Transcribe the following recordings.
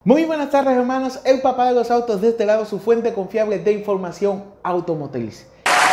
Muy buenas tardes, hermanos, el papá de los autos de este lado, su fuente confiable de información automotriz.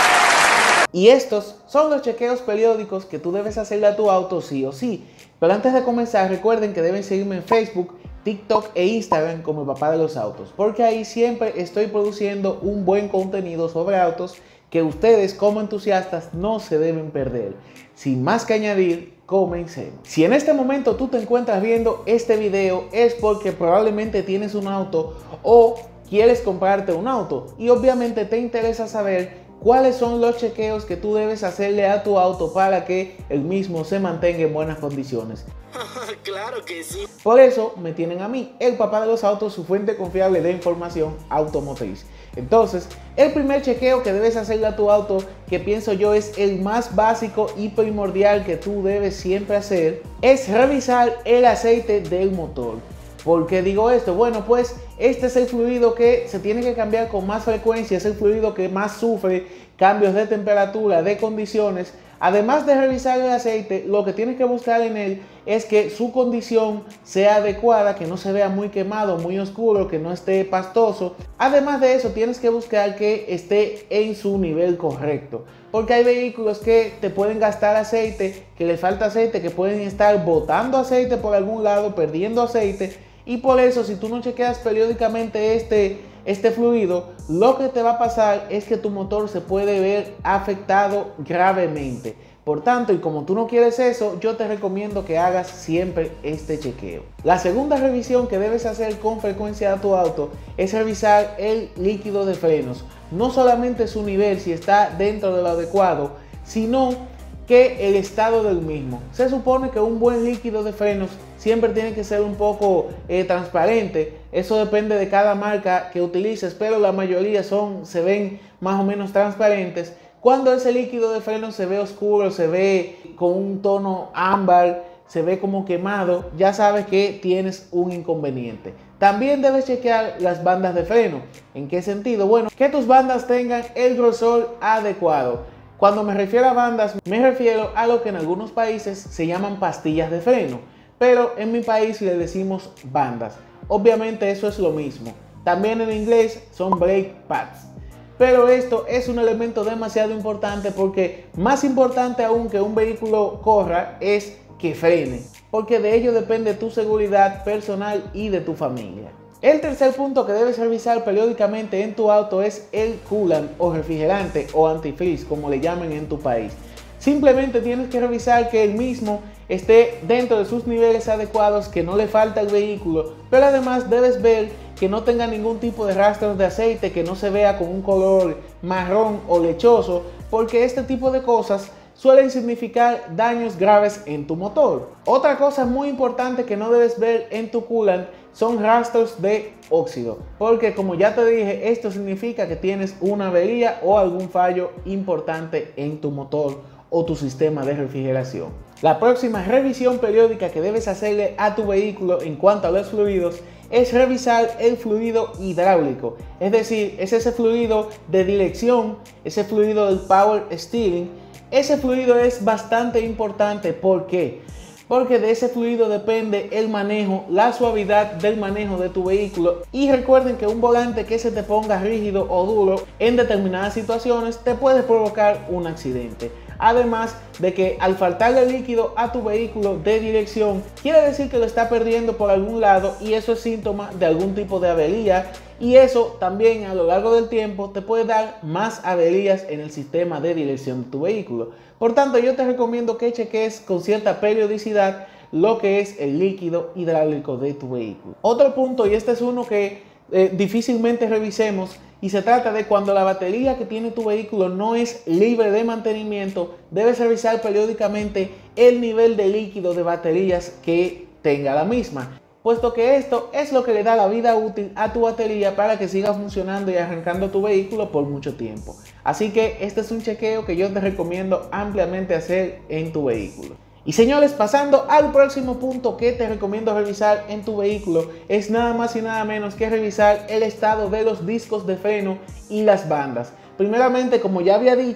Y estos son los chequeos periódicos que tú debes hacerle a tu auto sí o sí. Pero antes de comenzar, recuerden que deben seguirme en Facebook, TikTok e Instagram como el papá de los autos, porque ahí siempre estoy produciendo un buen contenido sobre autos que ustedes como entusiastas no se deben perder. Sin más que añadir, comencemos. Si en este momento tú te encuentras viendo este video es porque probablemente tienes un auto o quieres comprarte un auto y obviamente te interesa saber cuáles son los chequeos que tú debes hacerle a tu auto para que el mismo se mantenga en buenas condiciones. Claro que sí. Por eso me tienen a mí, el papá de los autos, su fuente confiable de información automotriz. Entonces, el primer chequeo que debes hacerle a tu auto, que pienso yo es el más básico y primordial que tú debes siempre hacer, es revisar el aceite del motor. ¿Por qué digo esto? Bueno, pues este es el fluido que se tiene que cambiar con más frecuencia, es el fluido que más sufre cambios de temperatura, de condiciones. Además de revisar el aceite, lo que tienes que buscar en él es que su condición sea adecuada, que no se vea muy quemado, muy oscuro, que no esté pastoso. Además de eso, tienes que buscar que esté en su nivel correcto. Porque hay vehículos que te pueden gastar aceite, que les falta aceite, que pueden estar botando aceite por algún lado, perdiendo aceite. Y por eso, si tú no chequeas periódicamente este fluido, lo que te va a pasar es que tu motor se puede ver afectado gravemente. Por tanto, y como tú no quieres eso, yo te recomiendo que hagas siempre este chequeo. La segunda revisión que debes hacer con frecuencia a tu auto es revisar el líquido de frenos. No solamente su nivel, si está dentro de lo adecuado, sino que el estado del mismo. Se supone que un buen líquido de frenos siempre tiene que ser un poco transparente. Eso depende de cada marca que utilices, pero la mayoría se ven más o menos transparentes. Cuando ese líquido de frenos se ve oscuro, se ve con un tono ámbar, se ve como quemado, ya sabes que tienes un inconveniente. También debes chequear las bandas de freno. ¿En qué sentido? Bueno, que tus bandas tengan el grosor adecuado. Cuando me refiero a bandas, me refiero a lo que en algunos países se llaman pastillas de freno, pero en mi país le decimos bandas. Obviamente eso es lo mismo. También en inglés son brake pads. Pero esto es un elemento demasiado importante porque más importante aún que un vehículo corra es que frene, porque de ello depende tu seguridad personal y de tu familia. El tercer punto que debes revisar periódicamente en tu auto es el coolant o refrigerante o antifreeze, como le llamen en tu país. Simplemente tienes que revisar que el mismo esté dentro de sus niveles adecuados, que no le falta al vehículo, pero además debes ver que no tenga ningún tipo de rastros de aceite, que no se vea con un color marrón o lechoso, porque este tipo de cosas suelen significar daños graves en tu motor. Otra cosa muy importante que no debes ver en tu coolant son rastros de óxido, porque como ya te dije, esto significa que tienes una avería o algún fallo importante en tu motor o tu sistema de refrigeración. La próxima revisión periódica que debes hacerle a tu vehículo en cuanto a los fluidos es revisar el fluido hidráulico, es decir, es ese fluido de dirección, ese fluido del power steering. Ese fluido es bastante importante. ¿Por qué? Porque de ese fluido depende el manejo, la suavidad del manejo de tu vehículo. Y recuerden que un volante que se te ponga rígido o duro en determinadas situaciones te puede provocar un accidente. Además de que al faltarle líquido a tu vehículo de dirección, quiere decir que lo está perdiendo por algún lado y eso es síntoma de algún tipo de avería. Y eso también a lo largo del tiempo te puede dar más averías en el sistema de dirección de tu vehículo. Por tanto, yo te recomiendo que cheques con cierta periodicidad lo que es el líquido hidráulico de tu vehículo. Otro punto, y este es uno que difícilmente revisemos, y se trata de cuando la batería que tiene tu vehículo no es libre de mantenimiento, debes revisar periódicamente el nivel de líquido de baterías que tenga la misma, puesto que esto es lo que le da la vida útil a tu batería para que siga funcionando y arrancando tu vehículo por mucho tiempo. Así que este es un chequeo que yo te recomiendo ampliamente hacer en tu vehículo. Y señores, pasando al próximo punto que te recomiendo revisar en tu vehículo, es nada más y nada menos que revisar el estado de los discos de freno y las bandas. Primeramente, como ya había dicho,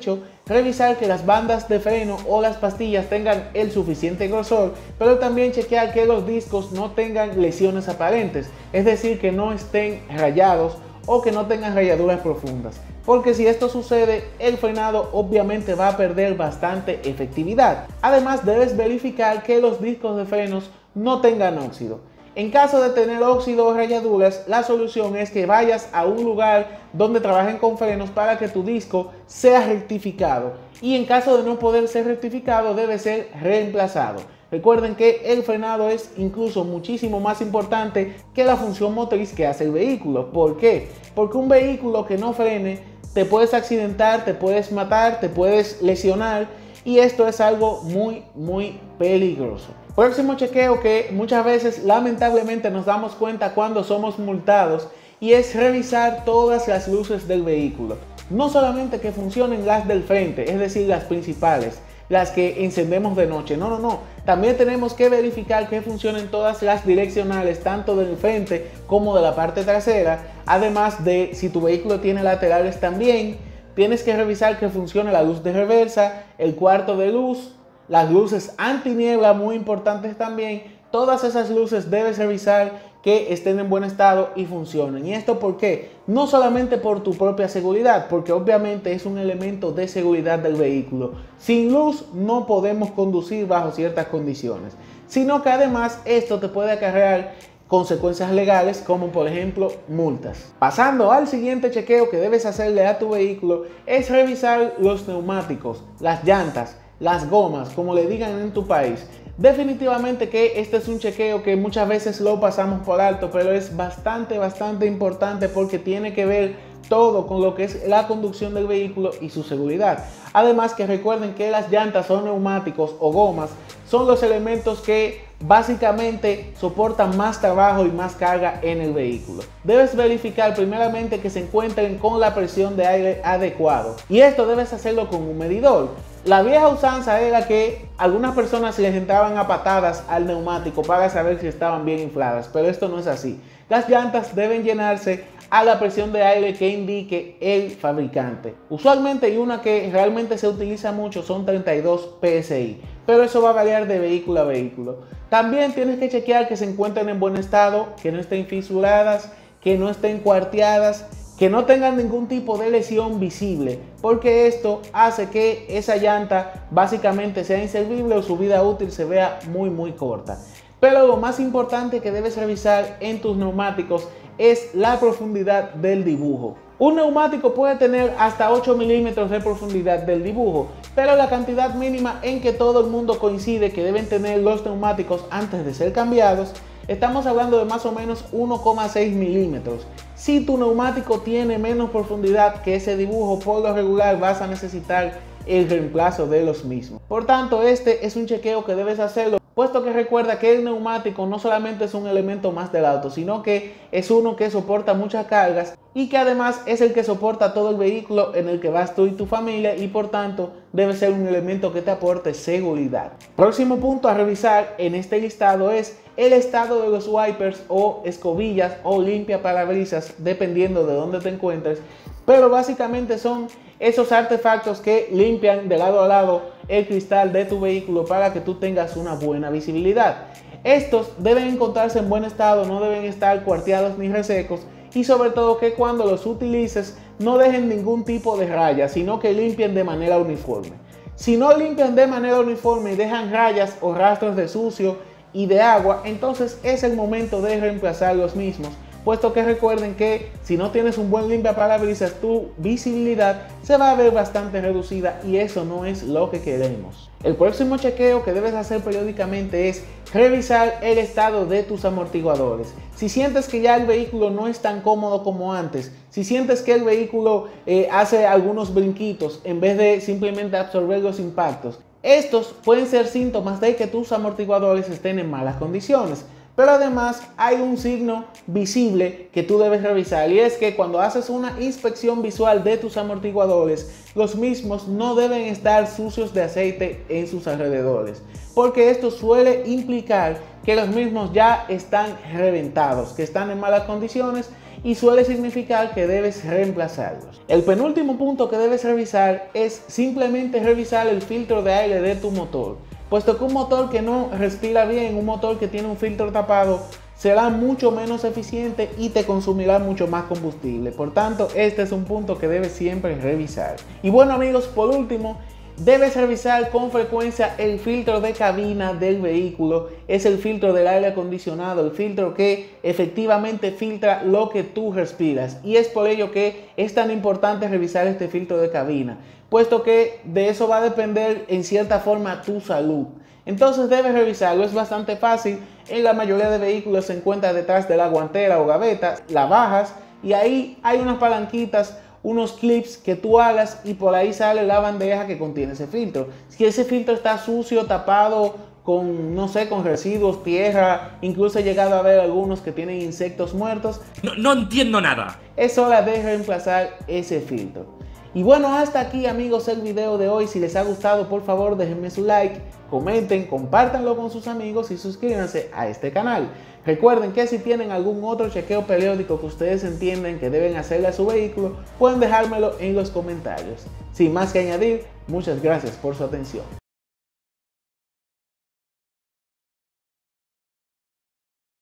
revisar que las bandas de freno o las pastillas tengan el suficiente grosor, pero también chequear que los discos no tengan lesiones aparentes, es decir, que no estén rayados o que no tengan rayaduras profundas, porque si esto sucede, el frenado obviamente va a perder bastante efectividad. Además, debes verificar que los discos de frenos no tengan óxido. En caso de tener óxido o rayaduras, la solución es que vayas a un lugar donde trabajen con frenos para que tu disco sea rectificado, y en caso de no poder ser rectificado, debe ser reemplazado. Recuerden que el frenado es incluso muchísimo más importante que la función motriz que hace el vehículo. ¿Por qué? Porque un vehículo que no frene, te puedes accidentar, te puedes matar, te puedes lesionar, y esto es algo muy peligroso. Próximo chequeo que muchas veces lamentablemente nos damos cuenta cuando somos multados, y es revisar todas las luces del vehículo. No solamente que funcionen las del frente, es decir, las principales, las que encendemos de noche, no. También tenemos que verificar que funcionen todas las direccionales, tanto del frente como de la parte trasera. Además de, si tu vehículo tiene laterales también, tienes que revisar que funcione la luz de reversa, el cuarto de luz, las luces antiniebla, muy importantes también. Todas esas luces debes revisar que estén en buen estado y funcionen. ¿Y esto por qué? No solamente por tu propia seguridad, porque obviamente es un elemento de seguridad del vehículo. Sin luz no podemos conducir bajo ciertas condiciones, sino que además esto te puede acarrear consecuencias legales, como por ejemplo multas. Pasando al siguiente chequeo que debes hacerle a tu vehículo, es revisar los neumáticos, las llantas, las gomas, como le digan en tu país. Definitivamente que este es un chequeo que muchas veces lo pasamos por alto, pero es bastante importante, porque tiene que ver todo con lo que es la conducción del vehículo y su seguridad. Además, que recuerden que las llantas o neumáticos o gomas son los elementos que básicamente soportan más trabajo y más carga en el vehículo. Debes verificar primeramente que se encuentren con la presión de aire adecuado, y esto debes hacerlo con un medidor. La vieja usanza era que algunas personas les entraban a patadas al neumático para saber si estaban bien infladas, pero esto no es así. Las llantas deben llenarse a la presión de aire que indique el fabricante. Usualmente, y una que realmente se utiliza mucho, son 32 PSI, pero eso va a variar de vehículo a vehículo. También tienes que chequear que se encuentren en buen estado, que no estén fisuradas, que no estén cuarteadas, que no tengan ningún tipo de lesión visible, porque esto hace que esa llanta básicamente sea inservible o su vida útil se vea muy corta. Pero lo más importante que debes revisar en tus neumáticos es la profundidad del dibujo. Un neumático puede tener hasta 8 milímetros de profundidad del dibujo, pero la cantidad mínima en que todo el mundo coincide que deben tener los neumáticos antes de ser cambiados, estamos hablando de más o menos 1,6 milímetros. Si tu neumático tiene menos profundidad que ese dibujo, por lo regular vas a necesitar el reemplazo de los mismos. Por tanto, este es un chequeo que debes hacerlo, puesto que recuerda que el neumático no solamente es un elemento más del auto, sino que es uno que soporta muchas cargas, y que además es el que soporta todo el vehículo en el que vas tú y tu familia, y por tanto debe ser un elemento que te aporte seguridad. Próximo punto a revisar en este listado es el estado de los wipers o escobillas o limpiaparabrisas, dependiendo de dónde te encuentres, pero básicamente son esos artefactos que limpian de lado a lado el cristal de tu vehículo para que tú tengas una buena visibilidad. Estos deben encontrarse en buen estado, no deben estar cuarteados ni resecos, y sobre todo que cuando los utilices no dejen ningún tipo de raya, sino que limpien de manera uniforme. Si no limpian de manera uniforme y dejan rayas o rastros de sucio y de agua, entonces es el momento de reemplazar los mismos, puesto que recuerden que si no tienes un buen limpiaparabrisas, tu visibilidad se va a ver bastante reducida, y eso no es lo que queremos. El próximo chequeo que debes hacer periódicamente es revisar el estado de tus amortiguadores. Si sientes que ya el vehículo no es tan cómodo como antes, si sientes que el vehículo hace algunos brinquitos en vez de simplemente absorber los impactos, estos pueden ser síntomas de que tus amortiguadores estén en malas condiciones. Pero además hay un signo visible que tú debes revisar, y es que cuando haces una inspección visual de tus amortiguadores, los mismos no deben estar sucios de aceite en sus alrededores, porque esto suele implicar que los mismos ya están reventados, que están en malas condiciones, y suele significar que debes reemplazarlos. El penúltimo punto que debes revisar es simplemente revisar el filtro de aire de tu motor, puesto que un motor que no respira bien, un motor que tiene un filtro tapado, será mucho menos eficiente y te consumirá mucho más combustible. Por tanto, este es un punto que debes siempre revisar. Y bueno amigos, por último, debes revisar con frecuencia el filtro de cabina del vehículo. Es el filtro del aire acondicionado, el filtro que efectivamente filtra lo que tú respiras. Y es por ello que es tan importante revisar este filtro de cabina, puesto que de eso va a depender en cierta forma tu salud. Entonces debes revisarlo, es bastante fácil. En la mayoría de vehículos se encuentra detrás de la guantera o gaveta, la bajas y ahí hay unas palanquitas, unos clips que tú hagas y por ahí sale la bandeja que contiene ese filtro. Si ese filtro está sucio, tapado con, no sé, con residuos, tierra, incluso he llegado a ver algunos que tienen insectos muertos. No entiendo nada. Es hora de reemplazar ese filtro. Y bueno, hasta aquí amigos el video de hoy. Si les ha gustado, por favor déjenme su like, comenten, compártanlo con sus amigos y suscríbanse a este canal. Recuerden que si tienen algún otro chequeo periódico que ustedes entienden que deben hacerle a su vehículo, pueden dejármelo en los comentarios. Sin más que añadir, muchas gracias por su atención.